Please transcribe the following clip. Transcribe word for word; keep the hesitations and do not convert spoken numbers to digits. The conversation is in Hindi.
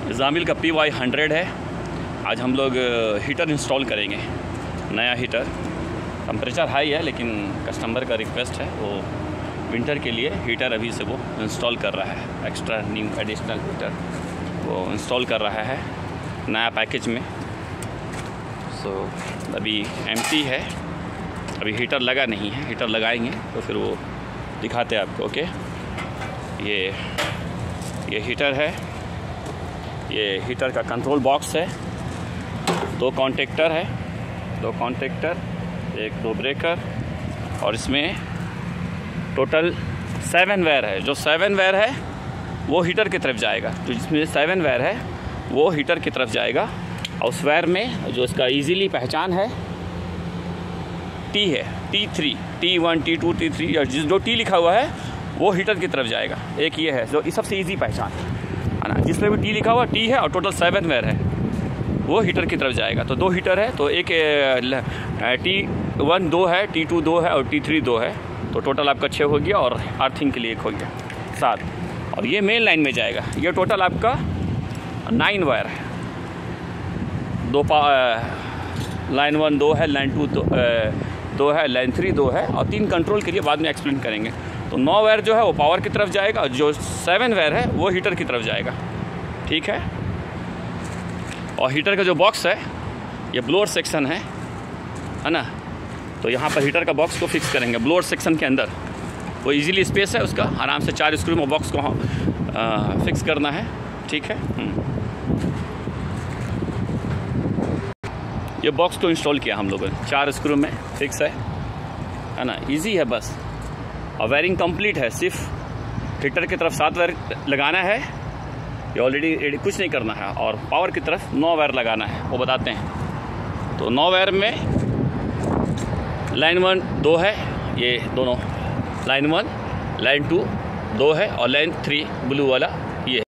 ज़ामिल का पी वाई हंड्रेड है। आज हम लोग हीटर इंस्टॉल करेंगे, नया हीटर। टेम्परेचर हाई है लेकिन कस्टमर का रिक्वेस्ट है, वो विंटर के लिए हीटर अभी से वो इंस्टॉल कर रहा है। एक्स्ट्रा न्यू एडिशनल हीटर वो इंस्टॉल कर रहा है नया पैकेज में। सो so, अभी एम्प्टी है, अभी हीटर लगा नहीं है। हीटर लगाएंगे तो फिर वो दिखाते हैं आपको। ओके, ये ये हीटर है, ये हीटर का कंट्रोल बॉक्स है। दो कॉन्टेक्टर है, दो कॉन्टेक्टर, एक दो ब्रेकर, और इसमें टोटल सेवन वायर है। जो सेवन वायर है वो हीटर की तरफ जाएगा, जो जिसमें सेवन वायर है वो हीटर की तरफ जाएगा। और उस वायर में जो इसका इजीली पहचान है टी है, T three, T one, T two, T three, और जिस जो टी लिखा हुआ है वो हीटर की तरफ जाएगा। एक ये है जो सबसे इजी पहचान है ना, जिसमें भी टी लिखा हुआ टी है और टोटल सेवन वायर है वो हीटर की तरफ जाएगा। तो दो हीटर है, तो एक टी वन दो है, टी टू दो है और टी थ्री दो है। तो टोटल आपका छः हो गया, और अर्थिंग के लिए एक हो गया सात। और ये मेन लाइन में जाएगा। ये टोटल आपका नाइन वायर है। दो पा लाइन वन दो है, लाइन टू दो, दो है, लाइन थ्री दो है, और तीन कंट्रोल के लिए बाद में एक्सप्लेन करेंगे। तो नौ वायर जो है वो पावर की तरफ जाएगा, और जो सेवन वायर है वो हीटर की तरफ जाएगा। ठीक है। और हीटर का जो बॉक्स है ये ब्लोअर सेक्शन है है ना। तो यहाँ पर हीटर का बॉक्स को फिक्स करेंगे ब्लोअर सेक्शन के अंदर। वो इजीली स्पेस है उसका, आराम से चार स्क्रू में बॉक्स को आ, फिक्स करना है। ठीक है। ये बॉक्स को इंस्टॉल किया हम लोगों ने, चार स्क्रू में फिक्स है है ना। इजी है बस, और वायरिंग कंप्लीट है। सिर्फ हीटर की तरफ सात वायर लगाना है, ये ऑलरेडी कुछ नहीं करना है। और पावर की तरफ नौ वायर लगाना है, वो बताते हैं। तो नौ वायर में लाइन वन दो है, ये दोनों लाइन वन, लाइन टू दो है, और लाइन थ्री ब्लू वाला